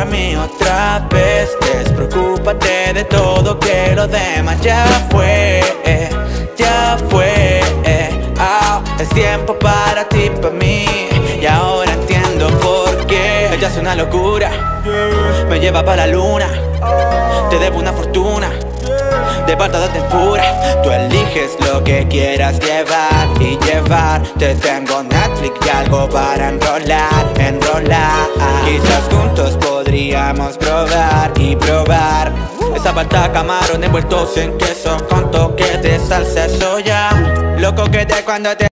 mí otra vez. Despreocúpate de todo, que lo demás ya fue, ya fue. Es tiempo para ti, para mí, y ahora entiendo por qué. Ella es una locura, me lleva para la luna. Te debo una fortuna de patatas de pura. Tú eliges lo que quieras llevar y llevar. Te tengo Netflix y algo para enrolar. Quizás juntos podríamos probar y probar esa palta camarón envueltos en queso con toque de salsa de soya. Loco que te cuando te